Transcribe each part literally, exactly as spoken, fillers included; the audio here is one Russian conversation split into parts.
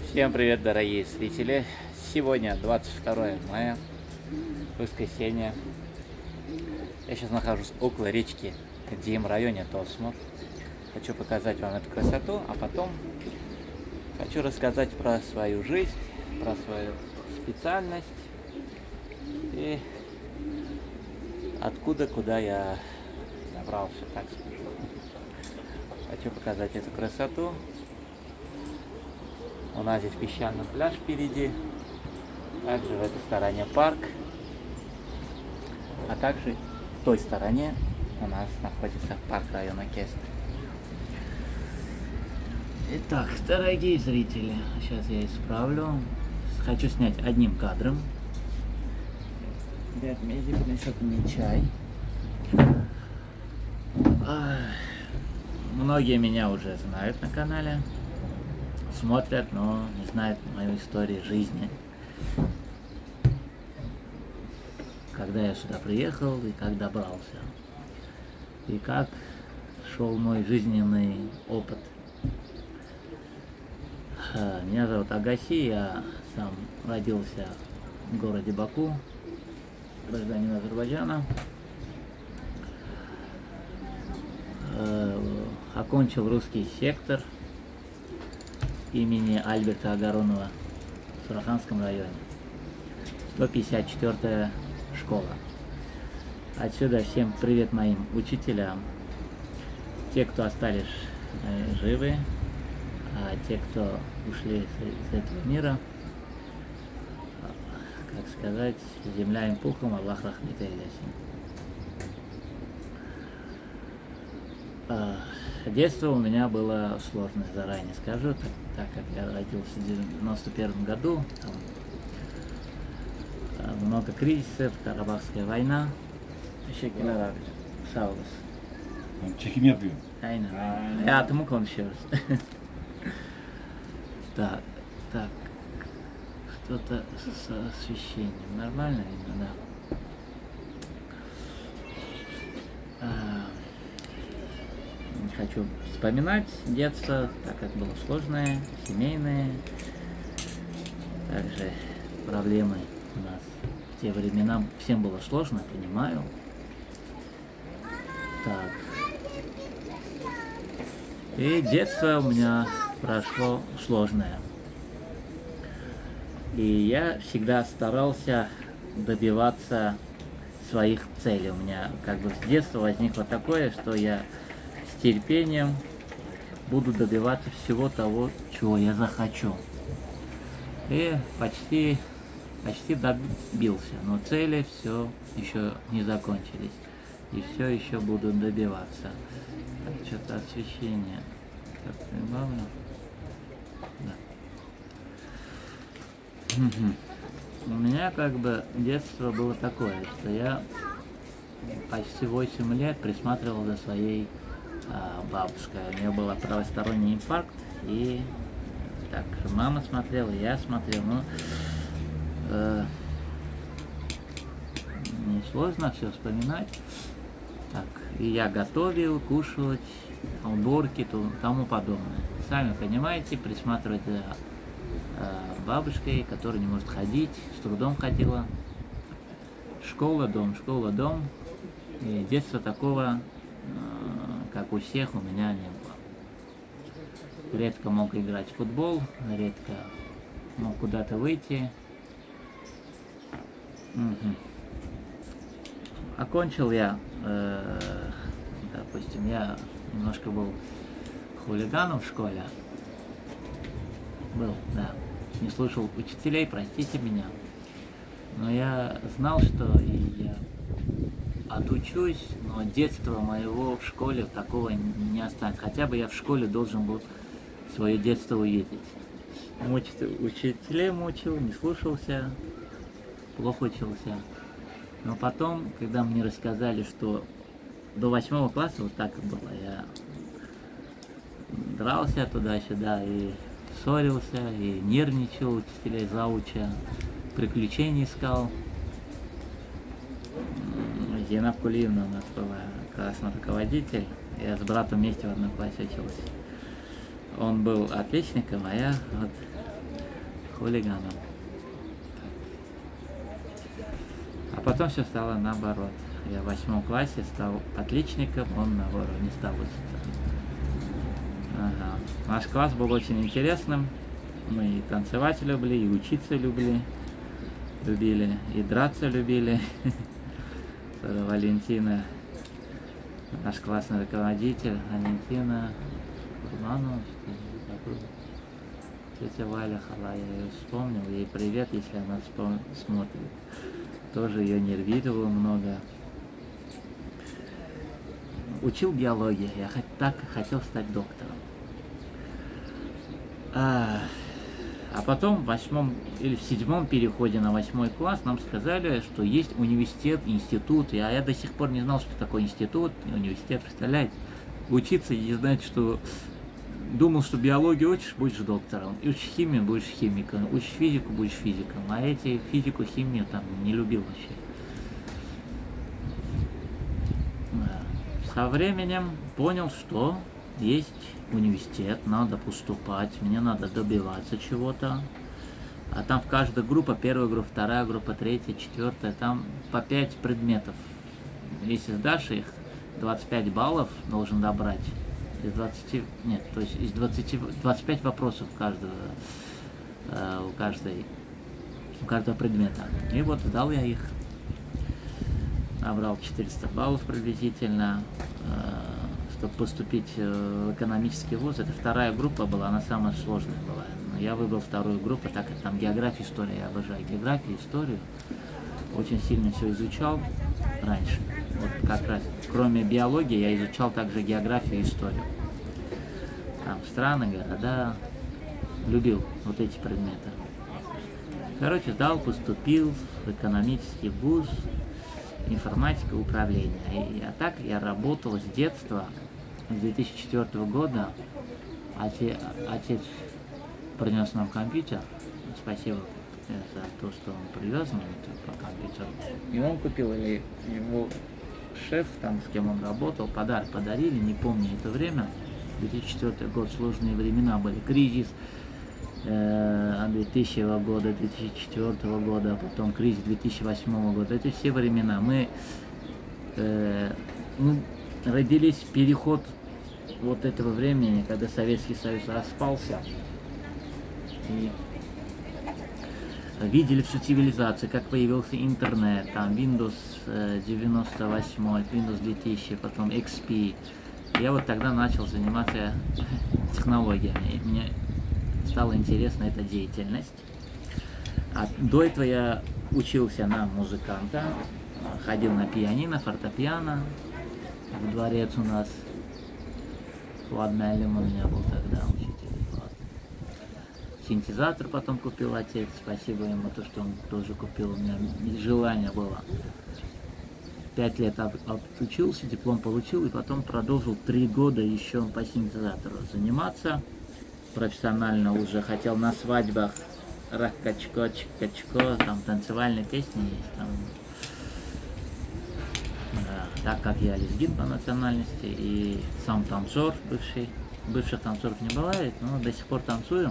Всем привет, дорогие зрители! Сегодня двадцать второе мая, воскресенье. Я сейчас нахожусь около речки Дим в районе Тосмур. Хочу показать вам эту красоту, а потом хочу рассказать про свою жизнь, про свою специальность и откуда, куда я добрался, так скажу. Хочу показать эту красоту. У нас здесь песчаный пляж впереди, также в этой стороне парк, а также в той стороне у нас находится парк района Кестер. Итак, дорогие зрители, сейчас я исправлю. Хочу снять одним кадром. Дед Мези принесет мне чай. Многие меня уже знают на канале, смотрят, но не знают мою историю жизни. Когда я сюда приехал и как добрался. И как шел мой жизненный опыт. Меня зовут Агаси, я сам родился в городе Баку, гражданин Азербайджана. Окончил русский сектор имени Альберта Агаронова в Сураханском районе. сто пятьдесят четвёртая школа. Отсюда всем привет моим учителям. Те, кто остались э, живы, а те, кто ушли с, с этого мира, как сказать, земля им пухом, Аллах рахмет эйлесин. Детство у меня было сложное, заранее скажу, так, так как я родился в девяносто первом году, там много кризисов, Карабахская война. Çekim yapıyor. Aynen. Hayatımı konuşuyoruz. Так, так, что-то с освещением. Нормально видно, да. Не хочу вспоминать детство, так как было сложное, семейное. Также проблемы у нас в те времена всем было сложно, понимаю. Так. И детство у меня прошло сложное. И я всегда старался добиваться своих целей. У меня как бы с детства возникло такое, что я с терпением буду добиваться всего того, чего я захочу. И почти, почти добился, но цели все еще не закончились. И все еще буду добиваться. Так, что-то освещение. Так, прибавлю. Да. Угу. У меня как бы детство было такое, что я почти восемь лет присматривал за своей а, бабушкой. У нее был правосторонний инфаркт, и так мама смотрела, я смотрел, но э, несложно все вспоминать. Так, и я готовил, кушать, уборки, тому подобное. Сами понимаете, присматривать за э, бабушкой, которая не может ходить, с трудом ходила. Школа, дом, школа, дом. И детства такого, э, как у всех, у меня не было. Редко мог играть в футбол, редко мог куда-то выйти. Угу. Окончил я, э, допустим, я немножко был хулиганом в школе. Был, да. Не слушал учителей, простите меня. Но я знал, что и я отучусь, но детства моего в школе такого не останется. Хотя бы я в школе должен был свое детство увидеть. Учителей мучил, не слушался, плохо учился. Но потом, когда мне рассказали, что до восьмого класса вот так было, я дрался туда-сюда и ссорился, и нервничал учителей, зауча, приключений искал. Зина Кулиевна у нас была классный руководитель, я с братом вместе в одном классе учился. Он был отличником, а я вот хулиганом. А потом все стало наоборот. Я в восьмом классе стал отличником, он наоборот не стал учиться. Ага. Наш класс был очень интересным. Мы и танцевать любили, и учиться любили, любили, и драться любили. Валентина, наш классный руководитель, Валентина Курманова, тетя Валя Хала, я ее вспомнил, ей привет, если она вспом... смотрит. Тоже ее нервировал много. Учил биологию, я так хотел стать доктором. А, а потом в восьмом или в седьмом переходе на восьмой класс нам сказали, что есть университет, институт. А я до сих пор не знал, что такое институт, университет, представляете? Учиться и знать, что... Думал, что биологию учишь, будешь доктором. Учишь химию, будешь химиком. Учишь физику, будешь физиком. А эти физику, химию там не любил вообще. Со временем понял, что есть университет, надо поступать, мне надо добиваться чего-то. А там в каждой группе, первая группа, вторая группа, третья, четвертая, там по пять предметов. Если сдашь их, двадцать пять баллов должен добрать. Из двадцати, нет, то есть из двадцати, двадцать пять вопросов каждого, э, у каждой, у каждого предмета. И вот сдал я их. Набрал четыреста баллов приблизительно, э, чтобы поступить в экономический вуз. Это вторая группа была, она самая сложная была. Но я выбрал вторую группу, так как там география, история. Я обожаю географию, историю. Очень сильно все изучал раньше. Вот как раз, кроме биологии, я изучал также географию и историю. Там страны, города. Любил вот эти предметы. Короче, сдал, поступил в экономический вуз, информатика, управление. И, а так я работал с детства, с две тысячи четвёртого года. Отец, отец принес нам компьютер. Спасибо за то, что он привез нам по компьютеру. И он купил, или его шеф, там, с кем он работал, подарок подарили, не помню это время. две тысячи четвёртый год, сложные времена были, кризис э, две тысячного года, две тысячи четвёртого года, а потом кризис две тысячи восьмого года. Это все времена. Мы, э, мы родились в переход вот этого времени, когда Советский Союз распался. И видели всю цивилизацию, как появился интернет, там Windows девяносто восемь, Windows две тысячи, потом икс пи. Я вот тогда начал заниматься технологиями. И мне стала интересна эта деятельность. А до этого я учился на музыканта, ходил на пианино, фортепиано. В дворец у нас Влад Мялим у меня был тогда учитель. Синтезатор потом купил отец, спасибо ему, то, что он тоже купил, у меня желание было. Пять лет отучился, диплом получил, и потом продолжил три года еще по синтезатору заниматься. Профессионально уже хотел на свадьбах рак-качко, чик-качко, там танцевальные песни есть. Там, да, так как я лезгин по национальности и сам танцор бывший, бывших танцоров не бывает, но до сих пор танцую.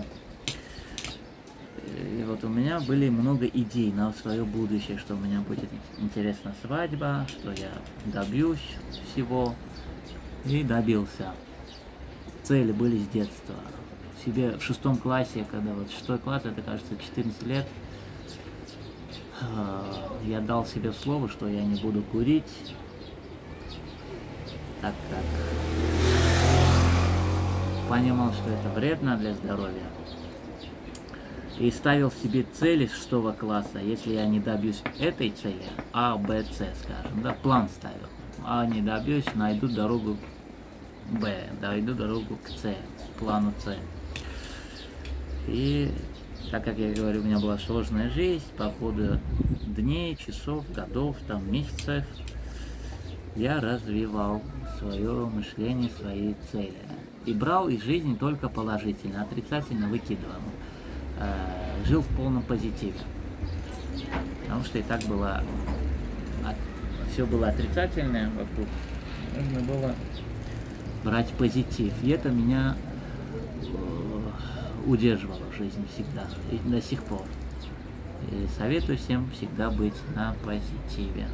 И вот у меня были много идей на свое будущее, что у меня будет интересна свадьба, что я добьюсь всего. И добился. Цели были с детства. Себе в шестом классе, когда вот шестой класс, это кажется четырнадцать лет, я дал себе слово, что я не буду курить, так как понимал, что это вредно для здоровья. И ставил себе цели с шестого класса, если я не добьюсь этой цели, А, Б, С, скажем, да, план ставил. А не добьюсь, найду дорогу Б, дойду дорогу к С, плану С. И так как я говорю, у меня была сложная жизнь, по ходу дней, часов, годов, там, месяцев, я развивал свое мышление, свои цели. И брал из жизни только положительно, отрицательно выкидывал. Жил в полном позитиве, потому что и так было, все было отрицательное вокруг, нужно было брать позитив, и это меня удерживало в жизни всегда и до сих пор. И советую всем всегда быть на позитиве.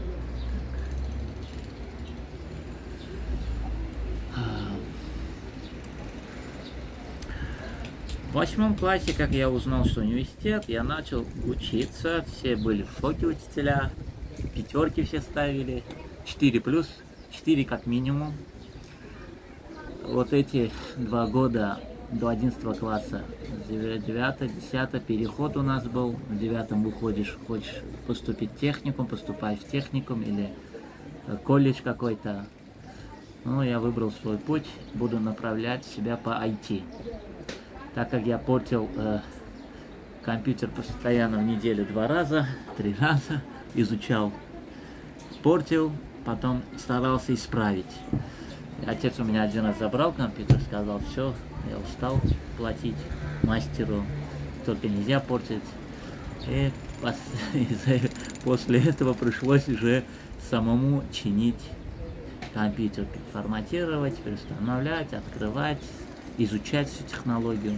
В восьмом классе, как я узнал, что университет, я начал учиться. Все были в шоке, учителя. Пятерки все ставили. четыре плюс, четыре как минимум. Вот эти два года до одиннадцатого класса, девятый, десятый, переход у нас был. В девятом выходишь, хочешь поступить в техникум, поступаешь в техникум или колледж какой-то. Ну, я выбрал свой путь, буду направлять себя по ай ти. Так как я портил э, компьютер постоянно в неделю два раза, три раза, изучал, портил, потом старался исправить. Отец у меня один раз забрал компьютер, сказал, все, я устал платить мастеру, только нельзя портить. И пос после этого пришлось уже самому чинить компьютер, форматировать, переустанавливать, открывать, изучать всю технологию.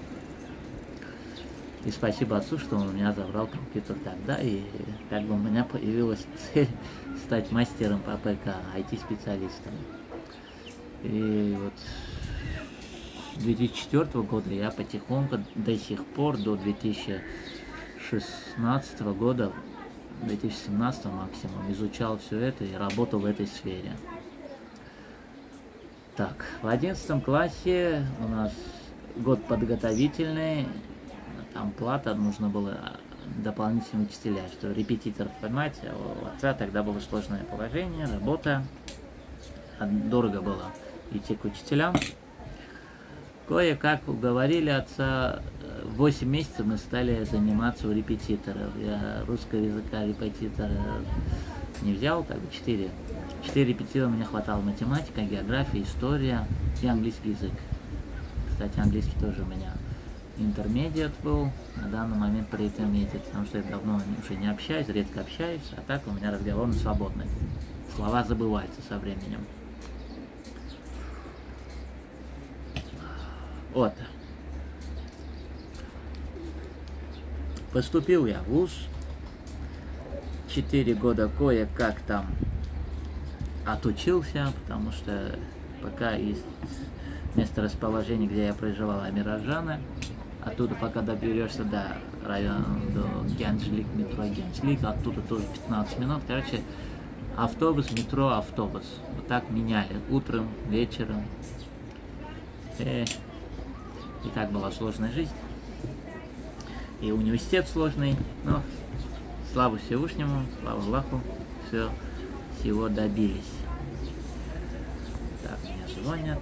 И спасибо отцу, что он у меня забрал компьютер тогда, и как бы у меня появилась цель стать мастером по ПК, ай ти-специалистом. И вот с две тысячи четвёртого года я потихоньку до сих пор, до две тысячи шестнадцатого года, две тысячи семнадцатого максимум, изучал все это и работал в этой сфере. Так, в одиннадцатом классе у нас год подготовительный, там плата, нужно было дополнительные учителя, что репетиторов, понимаете, у отца тогда было сложное положение, работа, дорого было идти к учителям. Кое-как уговорили отца, восемь месяцев мы стали заниматься у репетиторов. Я русского языка репетитора не взял, как бы четыре. Четыре репетитора мне хватало: математика, география, история и английский язык. Кстати, английский тоже у меня интермедиат был, на данный момент pre-intermediate, потому что я давно уже не общаюсь, редко общаюсь, а так у меня разговор свободный. Слова забываются со временем. Вот. Поступил я в вуз. Четыре года кое-как там отучился, потому что пока из места расположения, где я проживал, Амирожаны, оттуда пока доберешься до района, до Гянджлик, метро Гянджлик, оттуда тоже пятнадцать минут. Короче, автобус, метро, автобус. Вот так меняли. Утром, вечером. И, и так была сложная жизнь. И университет сложный, но слава Всевышнему, слава Аллаху, все, всего добились. Так, меня звонят.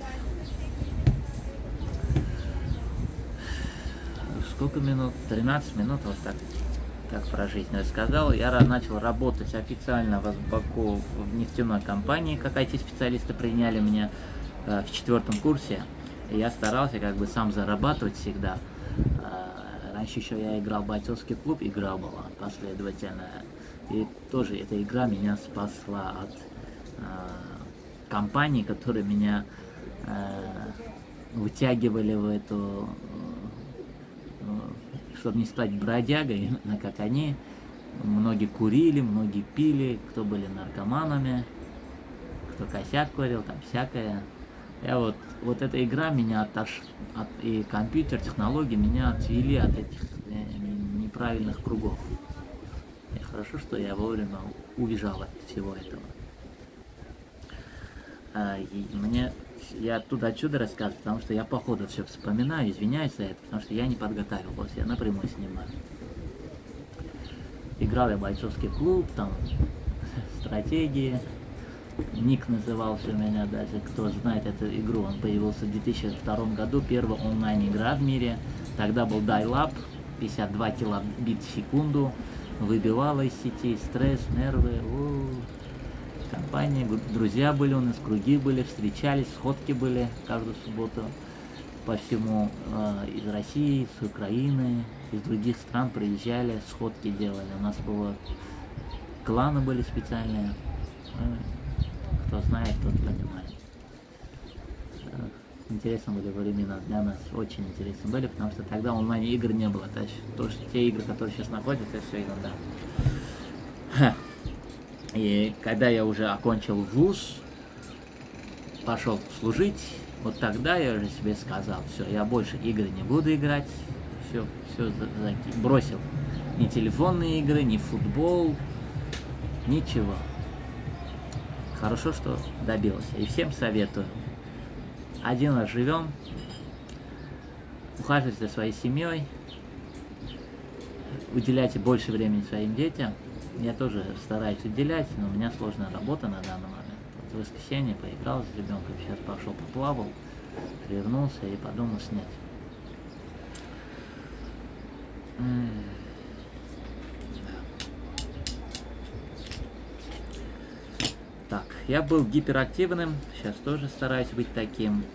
Сколько минут? тринадцать минут, вот так, как про жизнь рассказал. Я начал работать официально в Баку в нефтяной компании, как ай ти-специалисты приняли меня э, в четвертом курсе. И я старался как бы сам зарабатывать всегда. Раньше еще я играл в бойцовский клуб, игра была последовательная. И тоже эта игра меня спасла от э, компаний, которые меня э, вытягивали в эту, э, чтобы не стать бродягой, именно как они. Многие курили, многие пили, кто были наркоманами, кто косяк курил, там всякое. Я вот, вот эта игра меня отош... от, и компьютер, технологии меня отвели от этих неправильных кругов. И хорошо, что я вовремя убежал от всего этого. А, и мне, я оттуда-отсюда рассказываю, потому что я по ходу все вспоминаю, извиняюсь за это, потому что я не подготавливался, я напрямую снимаю. Играл я в бойцовский клуб, там стратегии. Ник назывался у меня даже, кто знает эту игру, он появился в две тысячи втором году, первая онлайн-игра в мире. Тогда был dial-up, пятьдесят два килобит в секунду, выбивала из сети, стресс, нервы, у-у-у. Компания, друзья были у нас, круги были, встречались, сходки были каждую субботу по всему, э, из России, с Украины, из других стран приезжали, сходки делали. У нас было, кланы были специальные. Кто знает, тот понимает. интересные были времена для нас, очень интересные были, потому что тогда онлайн-игр не было. То есть, то, что те игры, которые сейчас находятся, это все ерунда. И когда я уже окончил вуз, пошел служить, вот тогда я уже себе сказал, все, я больше игры не буду играть, все, все бросил. Ни телефонные игры, ни футбол, ничего. Хорошо, что добился. И всем советую. Один раз живем, ухаживайте за своей семьей, уделяйте больше времени своим детям. Я тоже стараюсь уделять, но у меня сложная работа на данный момент. Вот в воскресенье поиграл с ребенком, сейчас пошел поплавал, вернулся и подумал снять. Так, я был гиперактивным, сейчас тоже стараюсь быть таким.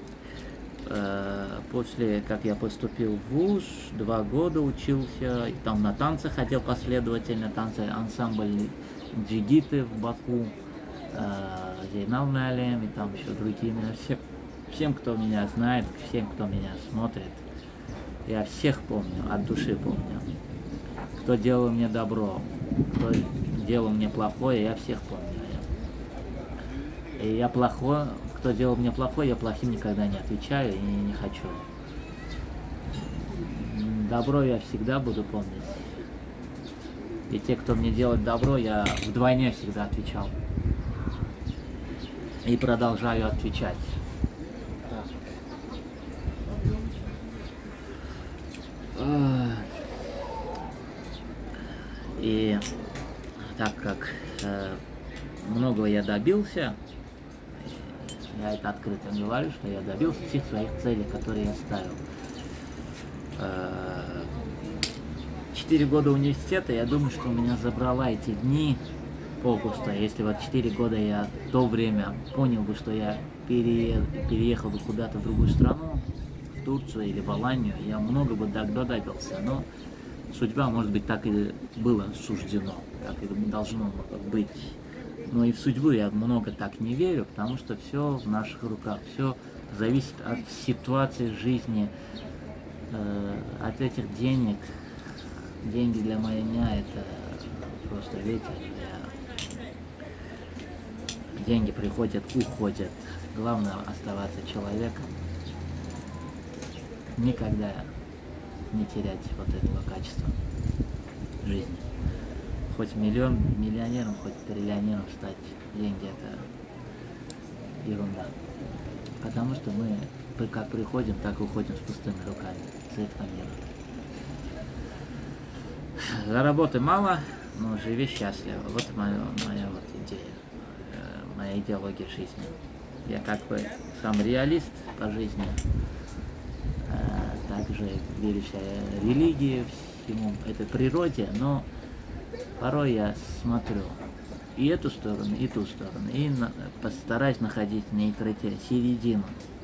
После, как я поступил в вуз, два года учился, и там на танцы ходил последовательно, танцы ансамбль джигиты в Баку, Зейнал Налем, и там еще другие. Всем, всем, кто меня знает, всем, кто меня смотрит, я всех помню, от души помню. Кто делал мне добро, кто делал мне плохое, я всех помню. И я плохой, кто делал мне плохое, я плохим никогда не отвечаю и не хочу. Добро я всегда буду помнить. И те, кто мне делает добро, я вдвойне всегда отвечал. И продолжаю отвечать. И так как э, многого я добился, я это открыто говорю, что я добился всех своих целей, которые я ставил. Четыре года университета, я думаю, что у меня забрала эти дни полгода. Если вот четыре года я в то время понял бы, что я пере, переехал бы куда-то в другую страну, в Турцию или в Аланию, я много бы добился. Но судьба, может быть, так и было суждено, так и должно быть. Но и в судьбу я много так не верю, потому что все в наших руках, все зависит от ситуации жизни, э, от этих денег. Деньги для меня это просто ветер. Я... Деньги приходят, уходят. Главное оставаться человеком. Никогда не терять вот этого качества жизни. Хоть миллион миллионером, хоть триллионером стать, деньги это ерунда. Потому что мы как приходим, так и уходим с пустыми руками с этого мира. Заработай мало, но живи счастливо. Вот моя, моя вот идея, моя идеология жизни. Я как бы сам реалист по жизни, также верующая религии, всему этой природе, но порой я смотрю и эту сторону, и ту сторону, и на, постараюсь находить нейтралитет, середину.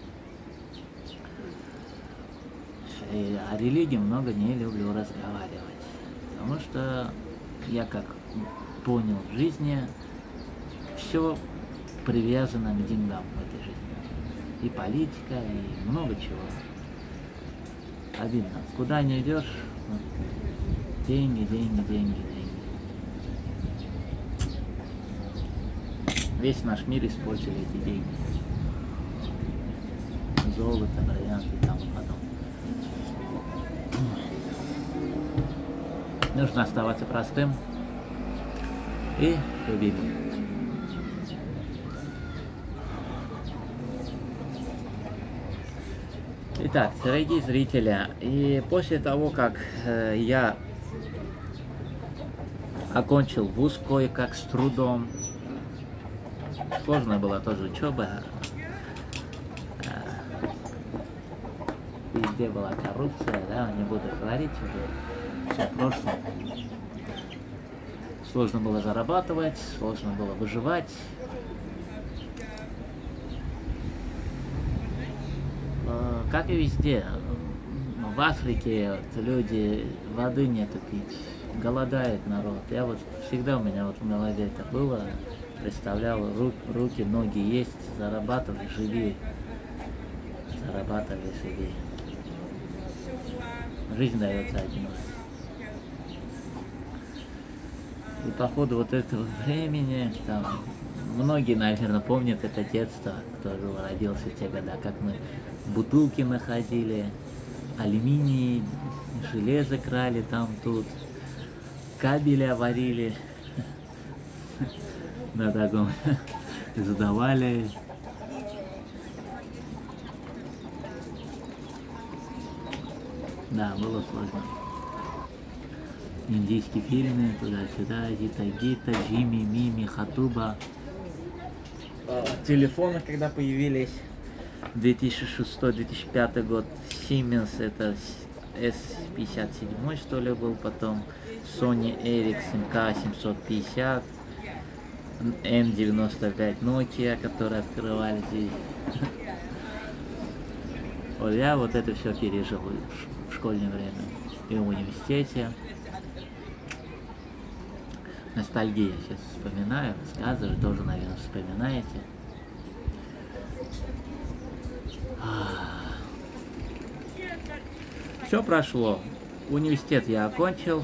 И о религии много не люблю разговаривать, потому что я как понял в жизни, все привязано к деньгам в этой жизни. И политика, и много чего. Обидно. Куда не идешь, деньги, деньги, деньги, деньги. Весь наш мир использовали эти деньги. Золото, бриллианты и тому подобное. Нужно оставаться простым и любимым. Итак, дорогие зрители, и после того, как э, я окончил вуз кое-как с трудом, сложная была тоже учеба, э, везде была коррупция, да, не буду говорить уже, все в прошлом. Сложно было зарабатывать, сложно было выживать. Как и везде, в Африке вот, люди воды нету пить, голодает народ. Я вот всегда у меня вот в голове это было, представлял, рук, руки, ноги есть, зарабатывай, живи. зарабатывай себе. Жизнь дается один раз. И по ходу вот этого времени, там, многие, наверное, помнят это детство, кто же родился в те годы, как мы бутылки находили, алюминий, железо крали там, тут, кабели варили на таком, задавали. Да, было сложно. Индийские фильмы, туда-сюда, Зита-Гита, Джимми, Мими, Хатуба. Телефоны, когда появились, две тысячи шестой — две тысячи пятый год, Siemens, это эс пятьдесят семь, что ли, был потом, Sony Ericsson ка семьсот пятьдесят, эм девяносто пять Nokia, которые открывали здесь. Вот я вот это все пережил в школьное время и в университете. Ностальгия сейчас вспоминаю, рассказываю, тоже, наверное, вспоминаете. Все прошло. Университет я окончил.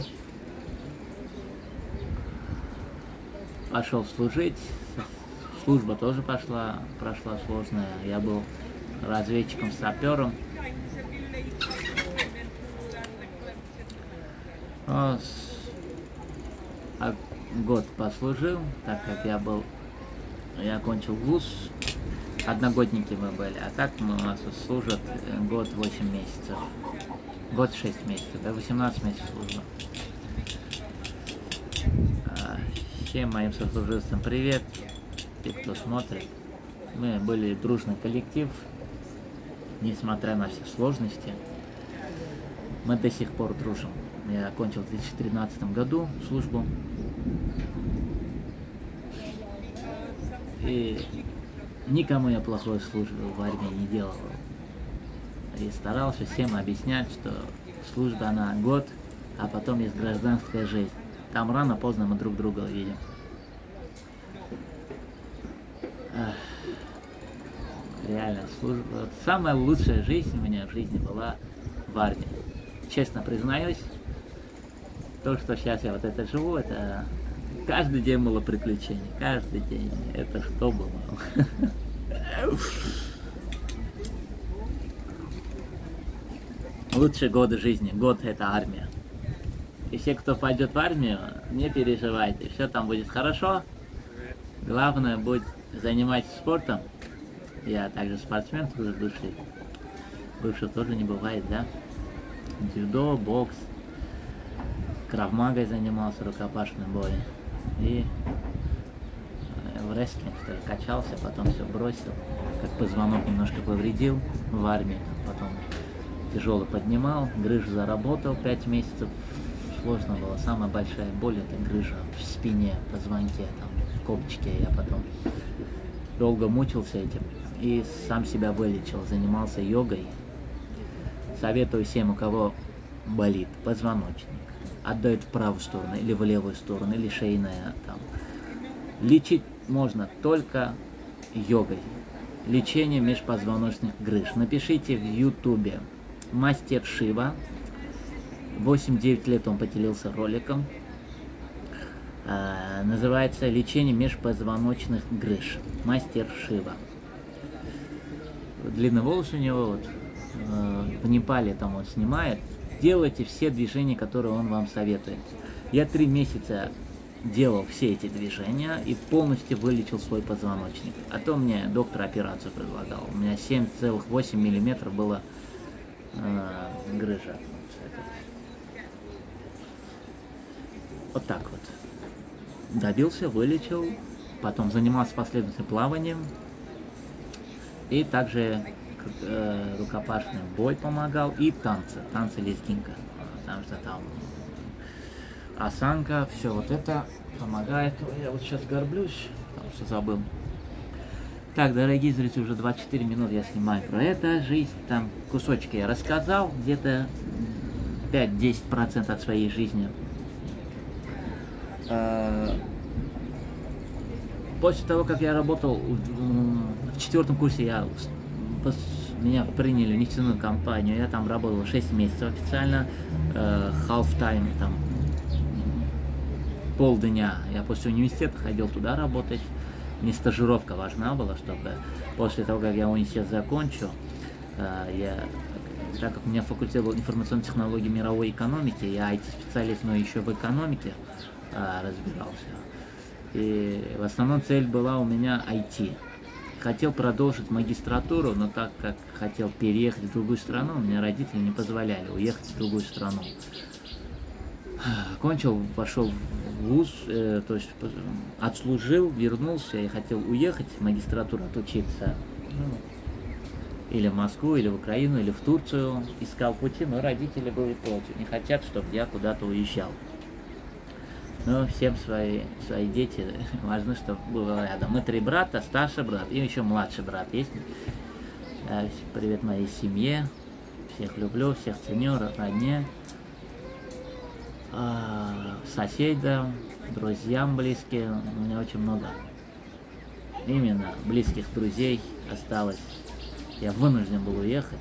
Пошел служить. Служба тоже пошла, прошла сложная. Я был разведчиком-сапером. Год послужил, так как я был, я окончил вуз, одногодники мы были, а так мы, у нас служат год восемь месяцев, год шесть месяцев, да, восемнадцать месяцев служба. Всем моим сослуживцам привет, те, кто смотрит. Мы были дружный коллектив, несмотря на все сложности, мы до сих пор дружим. Я окончил в две тысячи тринадцатом году службу. И никому я плохой службы в армии не делал. И старался всем объяснять, что служба она год, а потом есть гражданская жизнь. Там рано-поздно мы друг друга увидим. Реально, служба. Самая лучшая жизнь у меня в жизни была в армии. Честно признаюсь, то, что сейчас я вот это живу, это каждый день было приключение, каждый день. Это что было? Лучшие годы жизни. Год — это армия. И все, кто пойдет в армию, не переживайте, все там будет хорошо. Главное, будет заниматься спортом. Я также спортсмен, тоже бывший. Бывший тоже не бывает, да? Дзюдо, бокс. Крав-магой занимался, рукопашным боем. И в рестлинг, что ли, качался, потом все бросил. Как позвонок немножко повредил в армии, потом тяжело поднимал, грыжу заработал пять месяцев. Сложно было. Самая большая боль — это грыжа в спине, в позвонке, там, в копчике. Я потом долго мучился этим и сам себя вылечил, занимался йогой. Советую всем, у кого болит позвоночник, отдает в правую сторону или в левую сторону, или шейная там. Лечить можно только йогой. Лечение межпозвоночных грыж. Напишите в ютубе «Мастер Шива». восемь-девять лет он поделился роликом. А, называется «Лечение межпозвоночных грыж». Мастер Шива. Длинный волос у него, вот, в Непале там он снимает. Делайте все движения, которые он вам советует. Я три месяца делал все эти движения и полностью вылечил свой позвоночник. А то мне доктор операцию предлагал. У меня семь целых восемь миллиметров было э, грыжа. Вот так вот. Добился, вылечил. Потом занимался последовательным плаванием. И также э, рукопашный бой помогал. И танцы. Танцы лезгинка. Потому что там осанка, все вот это помогает. Я вот сейчас горблюсь, потому что забыл. Так, дорогие зрители, уже двадцать четыре минуты я снимаю про это. Жизнь, там кусочки я рассказал. Где-то пять-десять процентов от своей жизни. После того, как я работал в четвертом курсе, я меня приняли в нефтяную компанию, я там работал шесть месяцев официально, э, half-time, там, полдня. Я после университета ходил туда работать, мне стажировка важна была, чтобы после того, как я университет закончу, э, я, так как у меня факультет был информационной технологии мировой экономики, я ай ти-специалист, но еще в экономике э, разбирался. И в основном цель была у меня ай ти. Хотел продолжить магистратуру, но так как хотел переехать в другую страну, мне родители не позволяли уехать в другую страну. Кончил, пошел в вуз, э, то есть отслужил, вернулся и хотел уехать в магистратуру, отучиться. Ну, или в Москву, или в Украину, или в Турцию. Искал пути, но родители были против. Не хотят, чтобы я куда-то уезжал. Но всем свои, свои дети важно, чтобы было рядом. Мы три брата, старший брат и еще младший брат есть. Привет моей семье. Всех люблю, всех ценю, родне. Соседям, друзьям близким. У меня очень много именно близких друзей осталось. Я вынужден был уехать.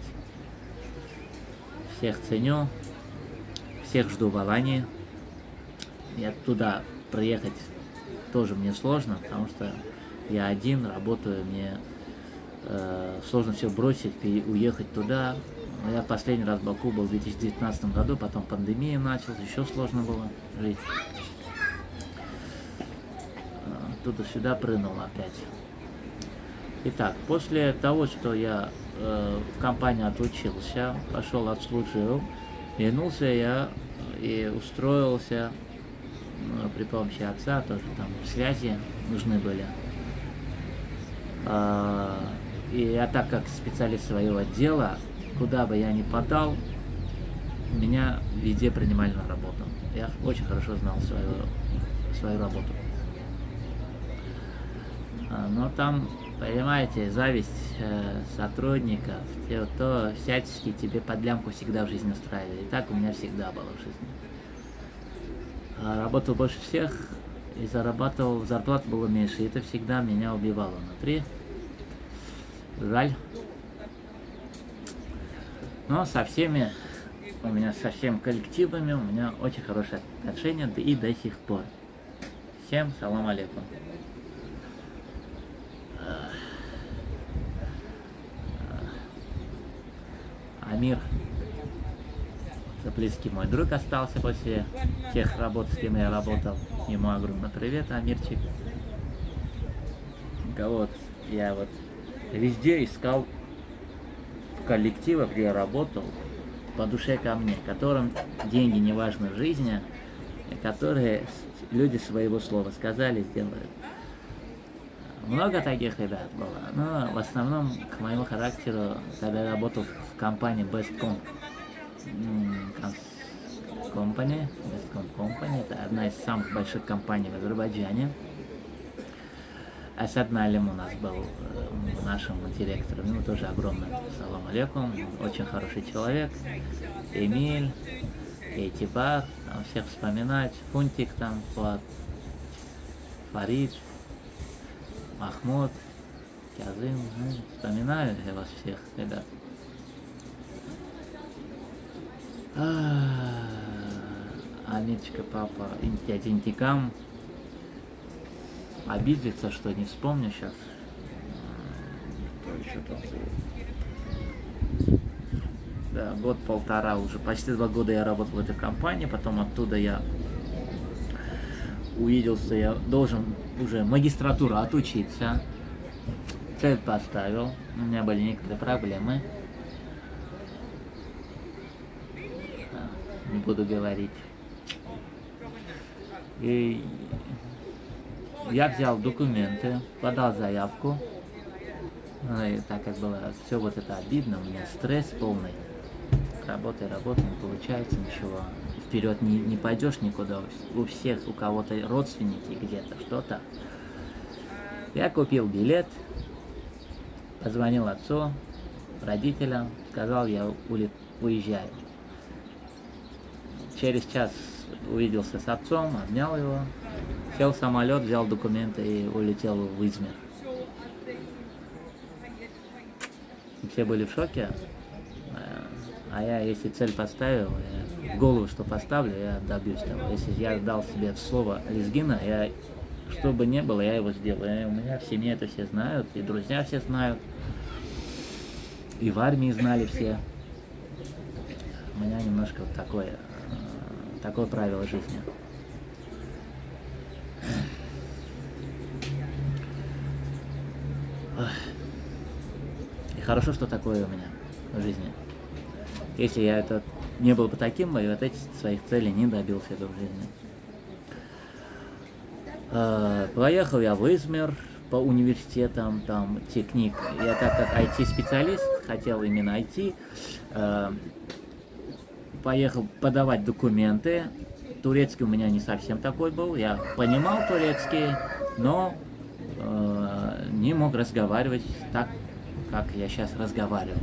Всех ценю. Всех жду в Алании. Я туда приехать тоже мне сложно, потому что я один, работаю, мне э, сложно все бросить и уехать туда. Я последний раз в Баку был в две тысячи девятнадцатом году, потом пандемия началась, еще сложно было жить. Туда-сюда прыгнул опять. Итак, после того, что я э, в компании отучился, пошел отслужил, вернулся я и устроился. При помощи отца тоже там связи нужны были. И я так как специалист своего отдела, куда бы я ни подал, меня везде принимали на работу. Я очень хорошо знал свою, свою работу. Но там, понимаете, зависть сотрудников, то всячески тебе под лямку всегда в жизни устраивали. И так у меня всегда было в жизни. Работал больше всех и зарабатывал, зарплата была меньше, и это всегда меня убивало внутри. Жаль. Но со всеми, у меня со всеми коллективами, у меня очень хорошие отношения, да и до сих пор. Всем салам алейкум. Амир. Близкий мой друг остался после тех работ, с кем я работал. Ему огромный привет, Амирчик. Вот, я вот везде искал коллектива, где я работал, по душе ко мне, которым деньги не важны в жизни, которые люди своего слова сказали, сделают. Много таких ребят было, но в основном к моему характеру, когда я работал в компании Bestcom, Company, Bestcom Company, это одна из самых больших компаний в Азербайджане. Асад Налим у нас был э, нашим директором, ему тоже огромный салам алейкум, очень хороший человек. Эмиль, Эйтибар, там всех вспоминать, Фунтик там, Фуат, Фарид, Махмуд, Казым, ну, вспоминаю я вас всех, ребят. Амирчика, папа, дядя Интикам. Обидится, что не вспомню сейчас. Кто еще там? Да, год-полтора уже, почти два года я работал в этой компании, потом оттуда я увиделся, я должен уже магистратуру отучиться. Цель поставил, у меня были некоторые проблемы. Не буду говорить. И я взял документы, подал заявку. И так как было все вот это обидно, у меня стресс полный. Работай, работай, не получается ничего. Вперед не, не пойдешь никуда. У всех, у кого-то родственники где-то, что-то. Я купил билет, позвонил отцу, родителям, сказал, я уезжаю. Через час увиделся с отцом, обнял его, сел в самолет, взял документы и улетел в Измир. все были в шоке. А я, если цель поставил, я в голову, что поставлю, я добьюсь того. Если я дал себе слово лезгина, я, что бы ни было, я его сделаю. И у меня в семье это все знают, и друзья все знают, и в армии знали все. У меня немножко вот такое, такое правило жизни. И хорошо, что такое у меня в жизни. Если я это не был бы таким, я вот этих своих целей не добился бы в жизни. Поехал я в Измир по университетам, там техник. Я так как ай ти-специалист, хотел именно ай ти, поехал подавать документы. Турецкий у меня не совсем такой был. Я понимал турецкий, но э, не мог разговаривать так, как я сейчас разговариваю.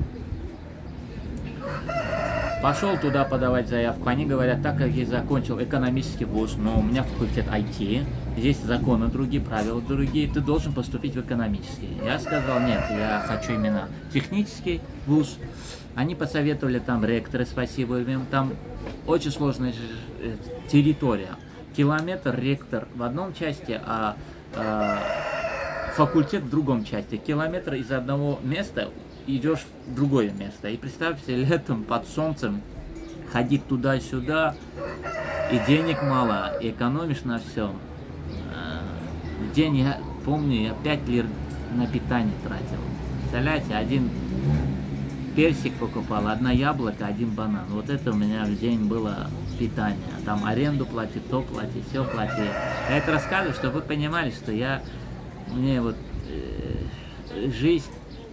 Пошел туда подавать заявку. Они говорят, так как я закончил экономический вуз, но у меня факультет ай ти, здесь законы другие, правила другие, ты должен поступить в экономический. Я сказал, нет, я хочу именно технический вуз. Они посоветовали там ректоры, спасибо им, там очень сложная территория. Километр ректор в одном части, а, а факультет в другом части. Километр из одного места идешь в другое место. И представьте, летом под солнцем ходить туда-сюда, и денег мало, и экономишь на всем. В день, я помню, я пять лир на питание тратил. Представляете, один персик покупал, одна яблоко, один банан. Вот это у меня в день было питание. Там аренду платить, то платить, все платить. Я это рассказываю, чтобы вы понимали, что я, мне вот э, жизнь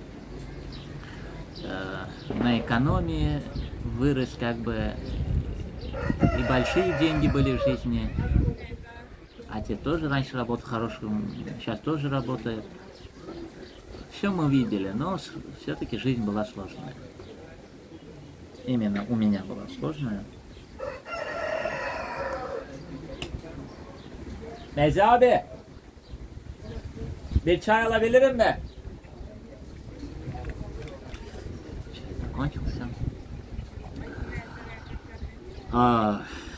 э, на экономии вырос, как бы, и большие деньги были в жизни. Отец тоже раньше работал хорошим, сейчас тоже работает. Все мы видели, но все-таки жизнь была сложная. Именно у меня была сложная. Mezi abi, bir çay alabilirim mi? Çay закончился. А,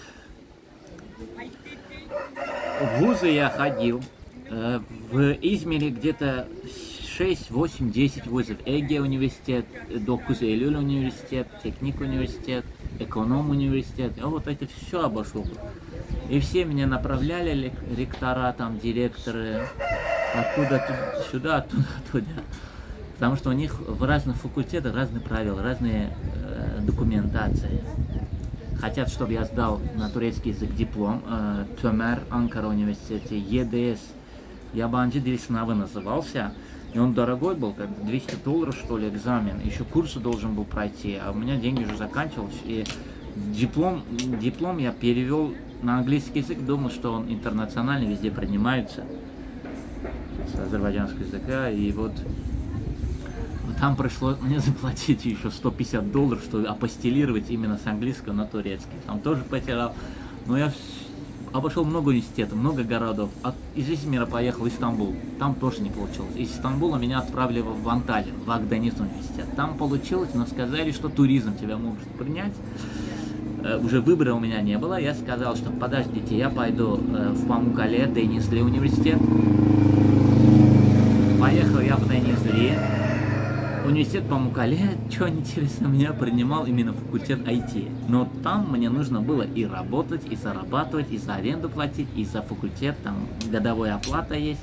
в вузы я ходил. В Измире где-то шесть, восемь, десять вузов. Эге университет, Dokuz Eylül университет, Техник университет, Эконом университет. Я вот это все обошел. И все меня направляли, ректора, там, директоры, оттуда сюда, оттуда туда. Потому что у них в разных факультетах разные правила, разные э, документации. Хотят, чтобы я сдал на турецкий язык диплом. Э, Tömer, Анкара университете, е дэ эс, Yabancı Dil сынавы назывался. И он дорогой был, как двести долларов, что ли, экзамен. Еще курсы должен был пройти, а у меня деньги уже заканчивались. И диплом, диплом я перевел на английский язык, думал, что он интернациональный, везде принимается с азербайджанского языка. И вот там пришлось мне заплатить еще сто пятьдесят долларов, чтобы апостилировать именно с английского на турецкий. Там тоже потерял. Но я обошел много университетов, много городов. От, из Измира поехал в Стамбул. Там тоже не получилось. Из Стамбула меня отправили в Анталию, в Акденис университет. Там получилось, но сказали, что туризм тебя может принять. Э, уже выбора у меня не было. Я сказал, что подождите, я пойду э, в Памуккале, Денизли университет. Поехал я в Денизли. Университет Памуккале, что интересно, меня принимал именно факультет ай ти. Но там мне нужно было и работать, и зарабатывать, и за аренду платить, и за факультет, там годовая оплата есть.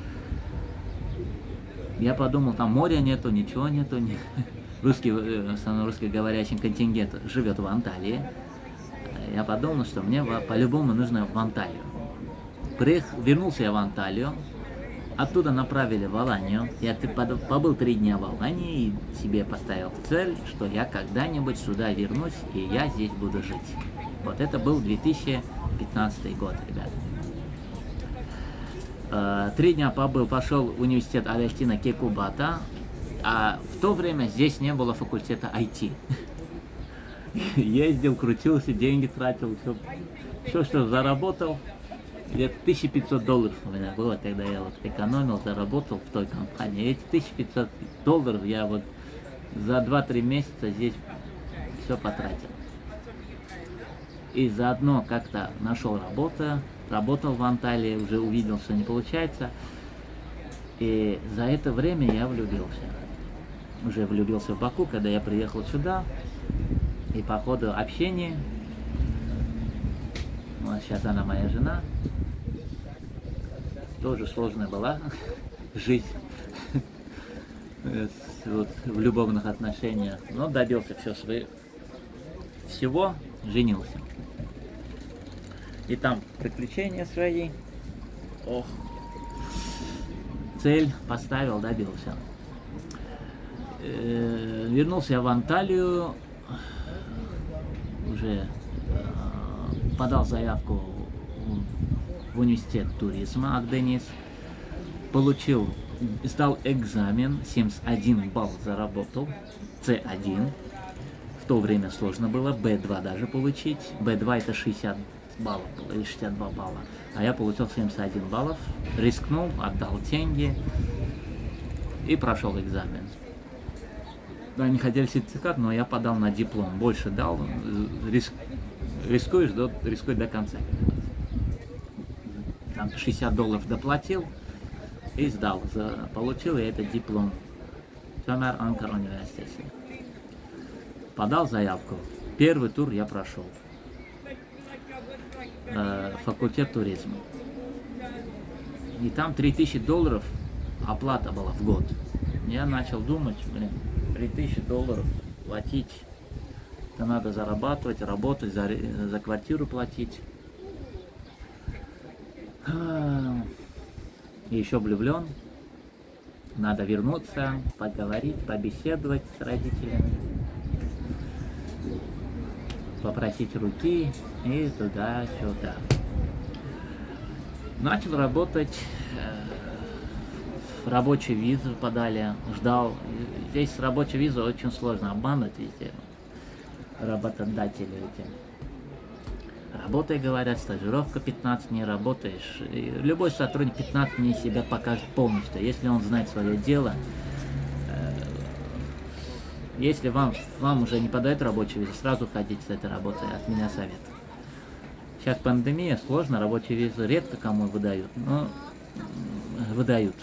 Я подумал, там моря нету, ничего нету. Не... Русский, русскоговорящий контингент живет в Анталии. Я подумал, что мне по-любому нужно в Анталию. Приехал, вернулся я в Анталию. Оттуда направили в Аланию. Я побыл три дня в Алании и себе поставил цель, что я когда-нибудь сюда вернусь, и я здесь буду жить. Вот это был две тысячи пятнадцатый год, ребят. Три дня побыл, пошел в университет Алештина Кекубата, а в то время здесь не было факультета ай ти. Ездил, крутился, деньги тратил, все, все что заработал. Где-то тысяча пятьсот долларов у меня было, когда я вот экономил, заработал в той компании. Эти тысяча пятьсот долларов я вот За два-три месяца здесь все потратил. И заодно как-то нашел работу, работал в Анталии, уже увидел, что не получается. И за это время я влюбился. Уже влюбился в Баку, когда я приехал сюда. И по ходу общения, вот сейчас она моя жена, тоже сложная была жизнь вот, в любовных отношениях, но добился все свои, всего, женился. И там приключения свои, ох, цель поставил, добился. Э, вернулся я в Анталию, уже э, подал заявку в университет туризма Агденис, получил, сдал экзамен, семьдесят один балл заработал, С один, в то время сложно было, Б два даже получить, Б два это шестьдесят баллов было, или шестьдесят два балла, а я получил семьдесят один баллов, рискнул, отдал деньги и прошел экзамен. Да, не хотели сертификат, но я подал на диплом, больше дал, риск, рискуешь, до, рискуй до конца. Там шестьдесят долларов доплатил и сдал, за, получил я этот диплом. Томар Анкар университет. Подал заявку, первый тур я прошел, э, факультет туризма. И там три тысячи долларов оплата была в год. Я начал думать, блин, три тысячи долларов платить, это надо зарабатывать, работать, за, за квартиру платить. И еще влюблен, надо вернуться, поговорить, побеседовать с родителями, попросить руки и туда-сюда. Начал работать. Рабочую визу подали, ждал. Здесь с рабочей визой очень сложно обмануть, видите, работодатели эти. Работай, говорят, стажировка пятнадцать дней, работаешь. И любой сотрудник пятнадцать дней себя покажет полностью, если он знает свое дело. Если вам, вам уже не подают рабочую визу, сразу ходите с этой работой, от меня совет. Сейчас пандемия, сложно, рабочую визу редко кому выдают, но выдают.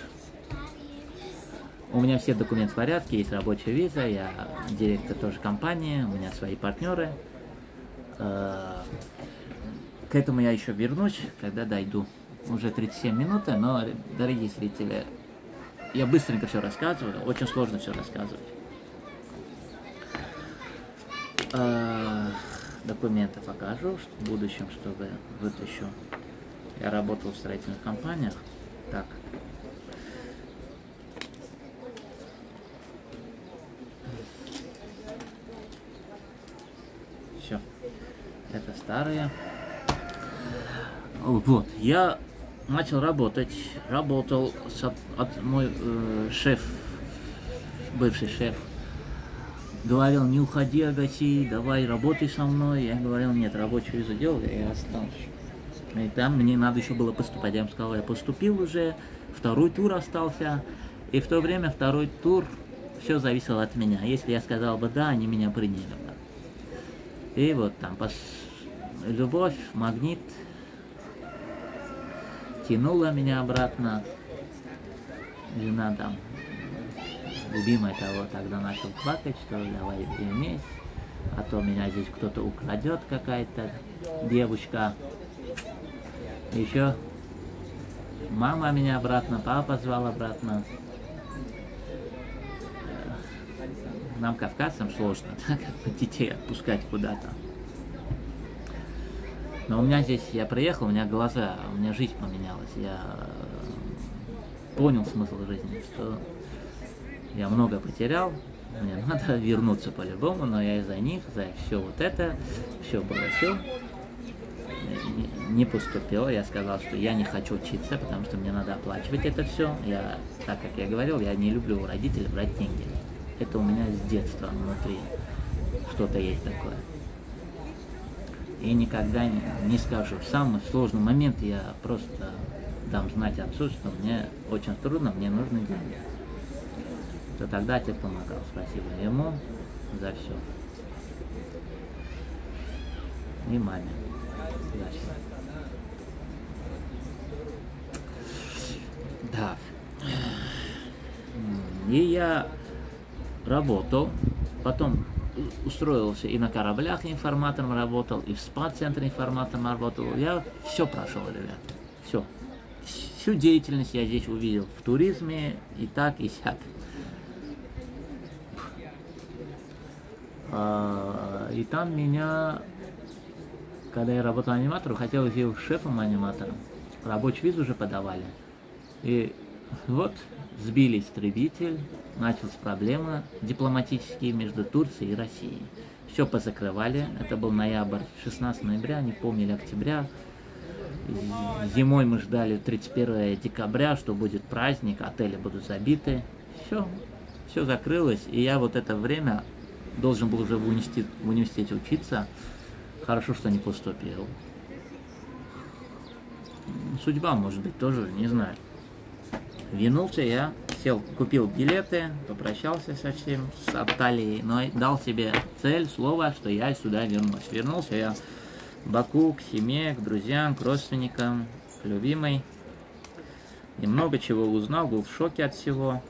У меня все документы в порядке, есть рабочая виза, я директор тоже компании, у меня свои партнеры. К этому я еще вернусь, когда дойду. Уже тридцать семь минут, но, дорогие зрители, я быстренько все рассказываю, очень сложно все рассказывать. Документы покажу в будущем, чтобы вытащу. Я работал в строительных компаниях. Так. Все. Это старые. Вот. Я начал работать. Работал с, от мой э, шеф, бывший шеф, говорил, не уходи, Агаси, давай работай со мной. Я говорил, нет, рабочую визу делал, и я остался. И там мне надо еще было поступать. Я им сказал, я поступил уже, второй тур остался. И в то время второй тур, все зависело от меня. Если я сказал бы да, они меня приняли бы. И вот там пос... любовь, магнит тянула меня обратно. Жена там, любимая того, тогда начал плакать, что давай вместе, а то меня здесь кто-то украдет, какая-то девушка. Еще мама меня обратно, папа звал обратно. Нам, кавказцам, сложно так, детей отпускать куда-то. Но у меня здесь, я приехал, у меня глаза, у меня жизнь поменялась. Я понял смысл жизни, что я много потерял, мне надо вернуться по-любому, но я из-за них, за все вот это, все бросил, не поступил. Я сказал, что я не хочу учиться, потому что мне надо оплачивать это все. Я, так как я говорил, я не люблю у родителей брать деньги. Это у меня с детства внутри что-то есть такое. И никогда не, не скажу. В самый сложный момент я просто дам знать отцу, что мне очень трудно, мне нужны деньги. то тогда отец помогал. Спасибо ему за все. И маме за все. Да. И я работал, потом устроился и на кораблях информатором работал, и в спа-центре информатором работал. Я все прошел, ребята, все. Всю деятельность я здесь увидел в туризме, и так, и сяк. И там меня, когда я работал аниматором, хотел сделать шефом аниматором. Рабочую визу уже подавали. И вот сбили истребитель, началась проблема дипломатические между Турцией и Россией. Все позакрывали, это был ноябрь, шестнадцатого ноября, не помню, или октября. Зимой мы ждали тридцать первого декабря, что будет праздник, отели будут забиты. Все, все закрылось, и я вот это время должен был уже в университете, в университете учиться. Хорошо, что не поступил. Судьба, может быть, тоже, не знаю. Вернулся я, сел, купил билеты, попрощался со всем, с Анталией, но дал себе цель, слово, что я сюда вернусь. Вернулся я в Баку, к семье, к друзьям, к родственникам, к любимой. И много чего узнал, был в шоке от всего.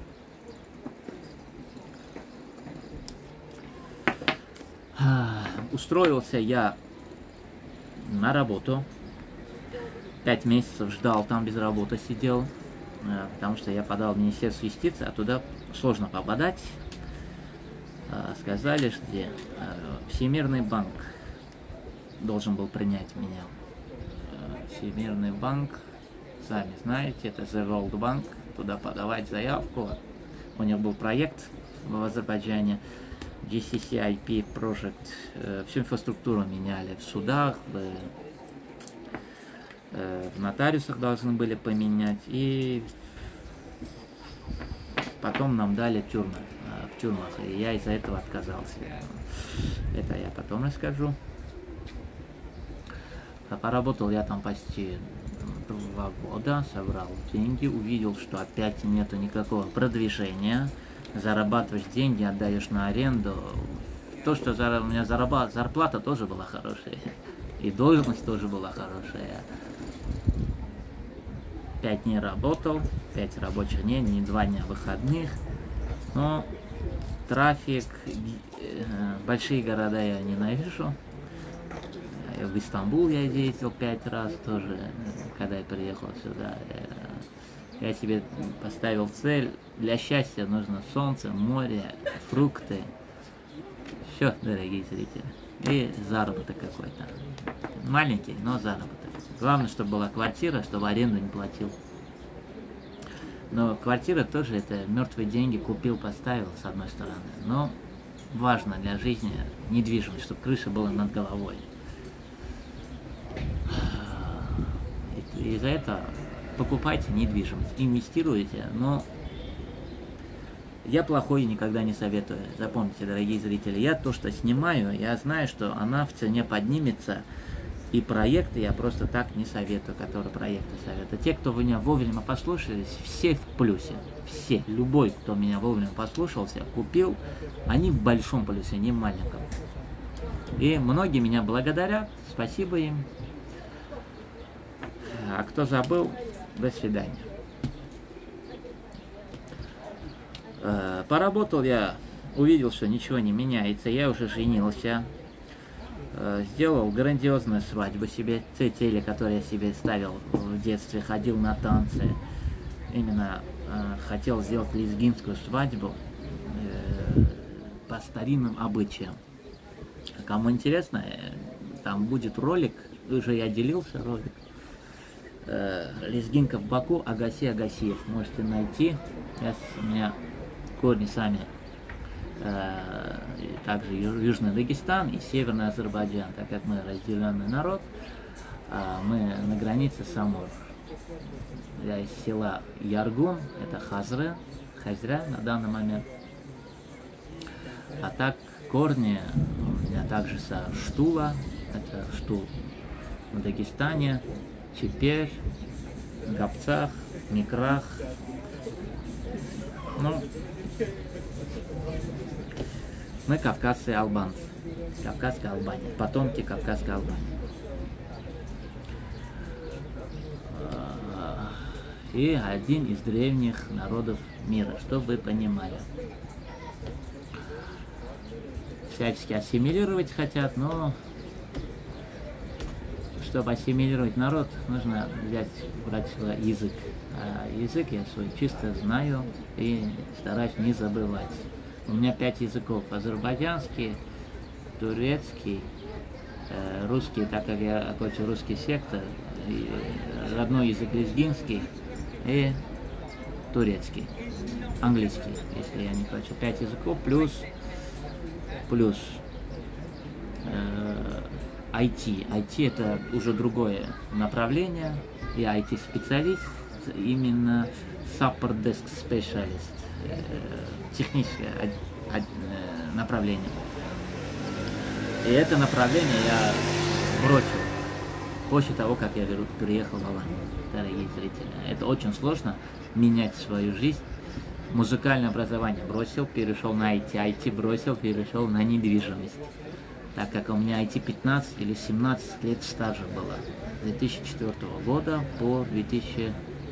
Устроился я на работу. Пять месяцев ждал, там без работы сидел. Потому что я подал в Министерство юстиции, а туда сложно попадать. Сказали, что Всемирный банк должен был принять меня. Всемирный банк, сами знаете, это The World Bank, туда подавать заявку. У них был проект в Азербайджане, джи си си ай пи Project, всю инфраструктуру меняли в судах, в в нотариусах должны были поменять, и потом нам дали тюрьмы, в тюрьмах, и я из-за этого отказался. Это я потом расскажу. Поработал я там почти два года, собрал деньги, увидел, что опять нету никакого продвижения. Зарабатываешь деньги, отдаешь на аренду. То, что у меня зарплата тоже была хорошая, и должность тоже была хорошая. Пять дней работал, пять рабочих дней, не два дня выходных, но трафик, большие города я ненавижу. В Истамбул я ездил пять раз тоже, когда я приехал сюда. Я себе поставил цель, для счастья нужно солнце, море, фрукты. Все, дорогие зрители. И заработок какой-то. Маленький, но заработок. Главное, чтобы была квартира, чтобы аренду не платил. Но квартира тоже это мертвые деньги, купил, поставил, с одной стороны. Но важно для жизни недвижимость, чтобы крыша была над головой. И из-за этого покупайте недвижимость, инвестируйте, но я плохой никогда не советую. Запомните, дорогие зрители, я то, что снимаю, я знаю, что она в цене поднимется. И проекты я просто так не советую, которые проекты советую. Те, кто меня вовремя послушались, все в плюсе. Все. Любой, кто меня вовремя послушался, купил, они в большом плюсе, не в маленьком. И многие меня благодарят. Спасибо им. А кто забыл, до свидания. Поработал я, увидел, что ничего не меняется. Я уже женился. Сделал грандиозную свадьбу себе, те цели, которые я себе ставил в детстве, ходил на танцы. Именно э, хотел сделать лезгинскую свадьбу э, по старинным обычаям. Кому интересно, э, там будет ролик, уже я делился ролик. Э, лезгинка в Баку, Агаси Агасиев, можете найти. Я, у меня корни сами. Также Южный Дагестан и Северный Азербайджан, так как мы разделенный народ, мы на границе с Амур. Я из села Яргун, это Хазры, Хазря на данный момент. А так корни у меня также со Штула, это Штул в Дагестане, Чепер, Габцах, Микрах. Ну, мы кавказцы албанцы. Кавказская Албания. Потомки Кавказской Албании. И один из древних народов мира, чтобы вы понимали. Всячески ассимилировать хотят, но чтобы ассимилировать народ, нужно взять, брать свой язык. А язык я свой чисто знаю и стараюсь не забывать. У меня пять языков: азербайджанский, турецкий, русский, так как я окончил русский сектор, родной язык лезгинский и турецкий, английский, если я не хочу. Пять языков плюс плюс э, ай ти. ай ти это уже другое направление. Я ай ти-специалист, именно Support Desk Specialist, э, техническое э, направление. И это направление я бросил после того, как я переехал в Аланию, дорогие зрители. Это очень сложно менять свою жизнь. Музыкальное образование бросил, перешел на ай ти, ай ти бросил, перешел на недвижимость. Так как у меня ай ти пятнадцать или семнадцать лет стажа было. С две тысячи четвёртого года по две тысячи...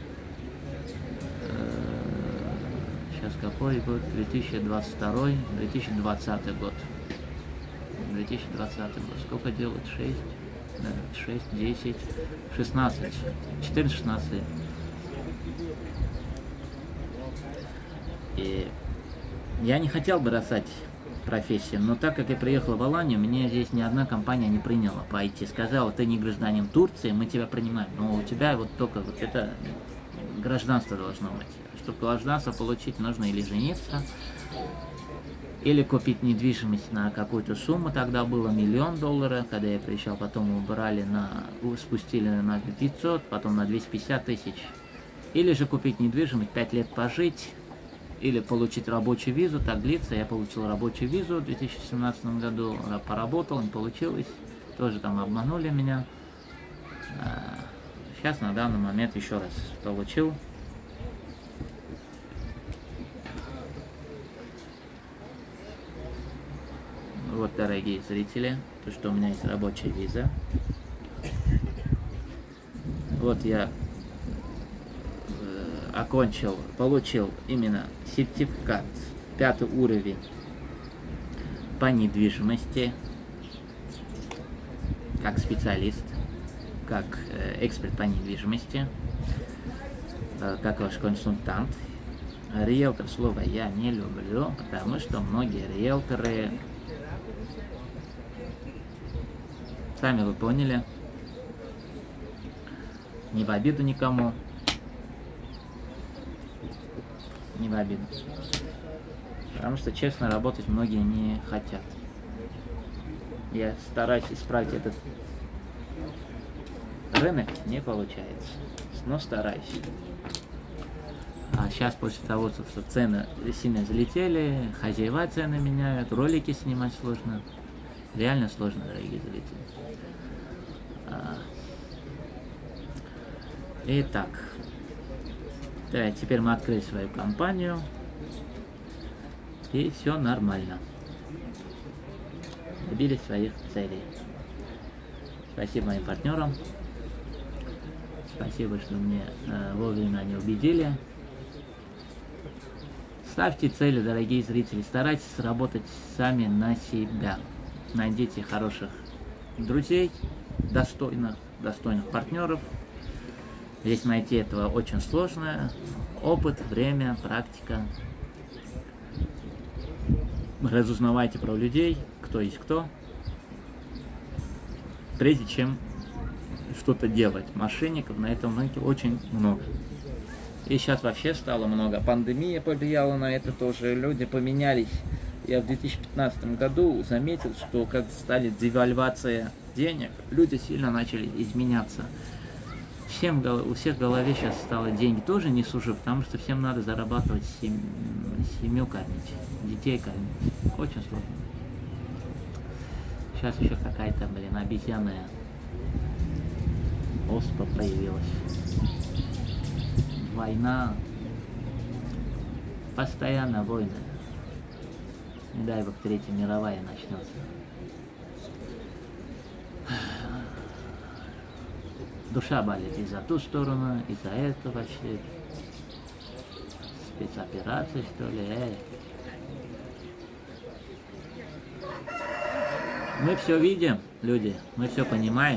Э, сейчас какой год? две тысячи двадцать второй, две тысячи двадцатый год. две тысячи двадцатый год. Сколько делать? шесть? Да, шесть, десять, шестнадцать. четырнадцать-шестнадцать лет. И я не хотел бросать профессию, но так как я приехал в Аланию, меня здесь ни одна компания не приняла по ай ти. Сказала: ты не гражданин Турции, мы тебя принимаем. Но у тебя вот только вот это гражданство должно быть. Чтобы гражданство получить, нужно или жениться, или купить недвижимость на какую-то сумму. Тогда было миллион долларов, когда я приезжал, потом убрали на, спустили на пятьсот, потом на двести пятьдесят тысяч. Или же купить недвижимость, пять лет пожить, или получить рабочую визу. Так длится. Я получил рабочую визу в две тысячи семнадцатом году, поработал, не получилось. Тоже там обманули меня. Сейчас на данный момент еще раз получил. Вот, дорогие зрители, то, что у меня есть рабочая виза. Вот я э, окончил, получил именно сертификат пятый уровень по недвижимости, как специалист, как э, эксперт по недвижимости, э, как ваш консультант. Риэлтор слово я не люблю, потому что многие риэлторы, сами вы поняли, не в обиду никому, не в обиду, потому что честно работать многие не хотят. Я стараюсь исправить этот рынок, не получается, но стараюсь. А сейчас после того, что цены сильно залетели, хозяева цены меняют, ролики снимать сложно, реально сложно, дорогие зрители. Итак, да, теперь мы открыли свою компанию, и все нормально. Добились своих целей. Спасибо моим партнерам. Спасибо, что мне э, вовремя они убедили. Ставьте цели, дорогие зрители. Старайтесь работать сами на себя. Найдите хороших друзей, достойных, достойных партнеров. Здесь найти этого очень сложно. Опыт, время, практика. Разузнавайте про людей, кто есть кто, прежде чем что-то делать. Мошенников на этом рынке очень много. И сейчас вообще стало много. Пандемия повлияла на это тоже. Люди поменялись. Я в две тысячи пятнадцатом году заметил, что как стали девальвация денег, люди сильно начали изменяться. Всем, у всех в голове сейчас стало деньги тоже не сужу, потому что всем надо зарабатывать, сем, семью кормить, детей кормить. Очень сложно. Сейчас еще какая-то, блин, обезьяная оспа появилась. война, постоянно войны. Не дай бог Третья мировая начнется. Душа болит и за ту сторону, и за эту вообще. Спецоперации, что ли, эй. Мы все видим, люди, мы все понимаем.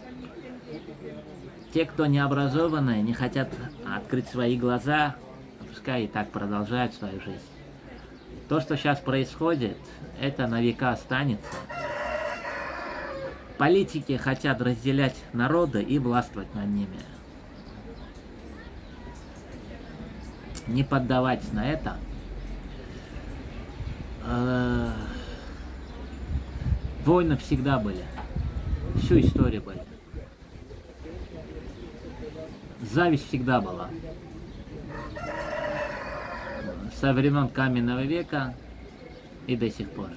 Те, кто не образованные, не хотят открыть свои глаза, пускай и так продолжают свою жизнь. То, что сейчас происходит, это на века останется. Политики хотят разделять народы и властвовать над ними. Не поддавайтесь на это. Войны всегда были. Всю историю были. Зависть всегда была. Со времен каменного века и до сих пор.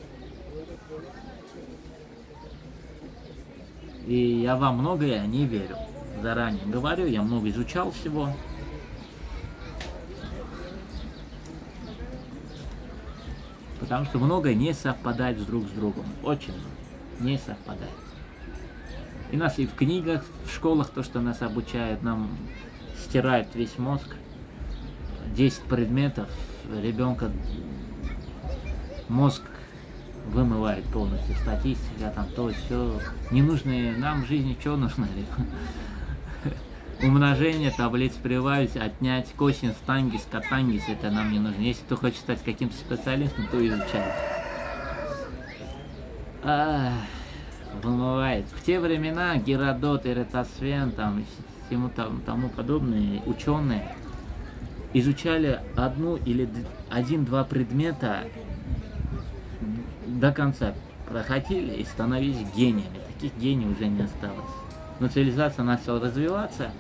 И я во многое не верю. Заранее говорю, я много изучал всего. Потому что многое не совпадает друг с другом. Очень не совпадает. И нас и в книгах, в школах, то, что нас обучают, нам стирают весь мозг. десять предметов, ребенка мозг вымывает полностью. Статистика, там то, все. Ненужные нам в жизни что нужно? Умножение, таблиц прибавить, отнять, косинус, тангенс, котангенс, это нам не нужно. Если кто хочет стать каким-то специалистом, то изучает. А, вымывает. В те времена Геродот, Эратосфен, там, всему там, тому подобные ученые изучали одну или один-два предмета до конца, проходили и становились гениями. Таких гениев уже не осталось. Но цивилизация начала развиваться,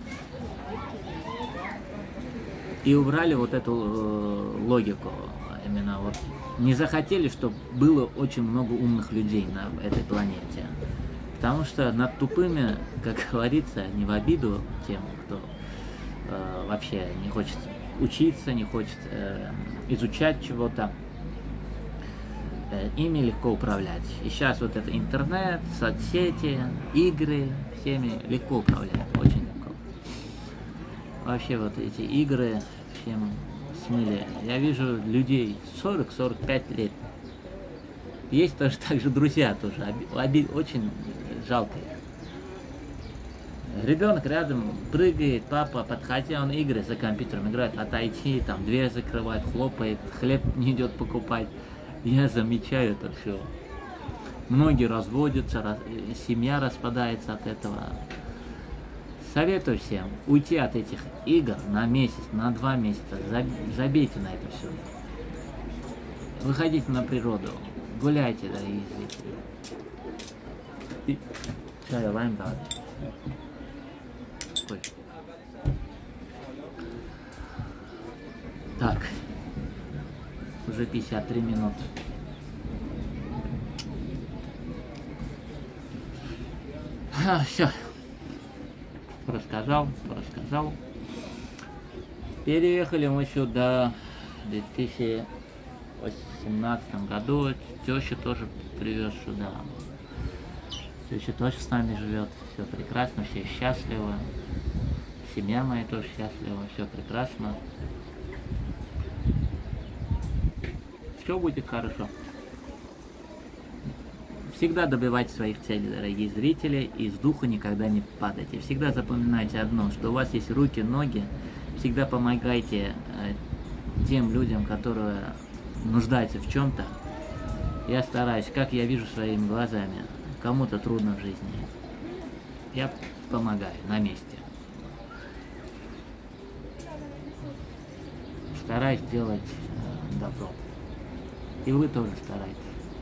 и убрали вот эту э, логику. Именно вот не захотели, чтобы было очень много умных людей на этой планете. Потому что над тупыми, как говорится, не в обиду тем, кто э, вообще не хочет учиться, не хочет э, изучать чего-то, э, ими легко управлять. И сейчас вот это интернет, соцсети, игры, всеми легко управлять, очень легко. Вообще вот эти игры всем смыли. Я вижу людей сорок-сорок пять лет. Есть тоже также друзья тоже, оби, очень жалко их. Ребенок рядом прыгает, папа, подходи, он игры за компьютером играет, отойти, там дверь закрывает, хлопает, хлеб не идет покупать. Я замечаю это все. Многие разводятся, раз, семья распадается от этого. Советую всем уйти от этих игр на месяц, на два месяца. Забейте на это все. Выходите на природу, гуляйте, дорогие зрители. Чай, лайм, да. Так, уже пятьдесят три минуты. А, все. Рассказал, рассказал. Переехали мы сюда в две тысячи восемнадцатом году. Теща тоже привез сюда. Теща тоже с нами живет. Все прекрасно, все счастливы. Семья моя тоже счастлива, все прекрасно. Все будет хорошо. Всегда добивайте своих целей, дорогие зрители, и с духа никогда не падайте. Всегда запоминайте одно, что у вас есть руки, ноги. Всегда помогайте э, тем людям, которые нуждаются в чем-то. Я стараюсь, как я вижу своими глазами, кому-то трудно в жизни. Я помогаю на месте. Стараюсь делать э, добро. И вы тоже старайтесь.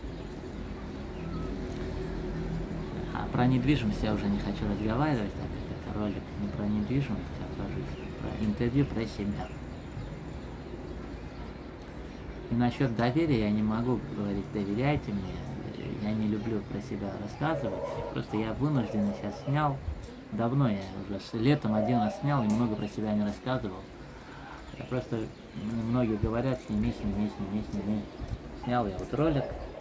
А про недвижимость я уже не хочу разговаривать, так как это ролик не про недвижимость, а про жизнь, про интервью, про себя. И насчет доверия я не могу говорить, доверяйте мне, я не люблю про себя рассказывать, просто я вынужденно сейчас снял, давно я уже, летом один раз снял и много про себя не рассказывал. Я просто, многие говорят, сними, сними, сними, сними. Снял я вот ролик.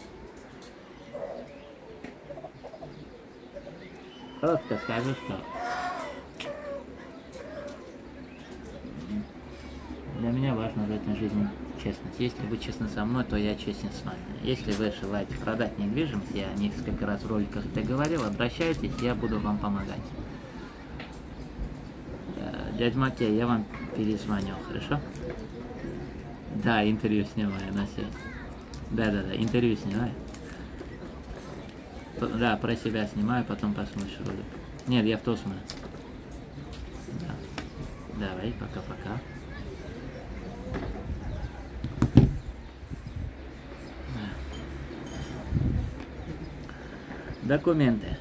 Просто скажу, что для меня важно в этой жизни честность. Если вы честны со мной, то я честен с вами. Если вы желаете продать недвижимость, я несколько раз в роликах это говорил, обращайтесь, я буду вам помогать. Дядя Матей, я вам перезвоню, хорошо? Да, интервью снимаю на связь. Да-да-да, интервью снимаю. Да, про себя снимаю, потом посмотришь ролик. Нет, я в то смотрю. Да. Давай, пока-пока. Документы.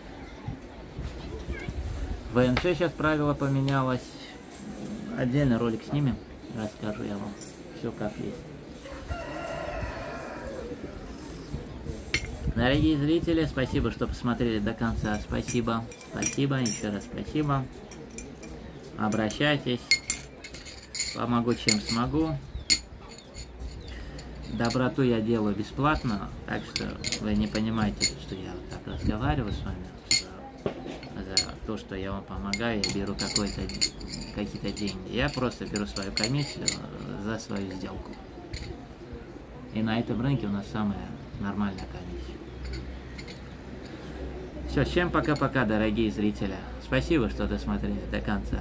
В ВНЖ сейчас правило поменялось. Отдельный ролик снимем. Расскажу я вам все как есть. Дорогие зрители, спасибо, что посмотрели до конца. Спасибо. Спасибо. Еще раз спасибо. Обращайтесь. Помогу, чем смогу. Доброту я делаю бесплатно, так что вы не понимаете, что я вот так разговариваю с вами. За то, что я вам помогаю, я беру какой-то какие-то деньги. Я просто беру свою комиссию за свою сделку. И на этом рынке у нас самая нормальная комиссия. Все, всем пока-пока, дорогие зрители. Спасибо, что досмотрели до конца.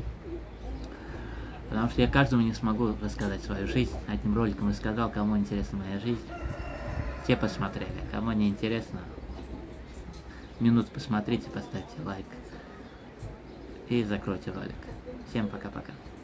Потому что я каждому не смогу рассказать свою жизнь. Одним роликом рассказал, кому интересна моя жизнь. Те посмотрели. Кому не интересно, минуту посмотрите, поставьте лайк. И закройте ролик. Всем пока-пока.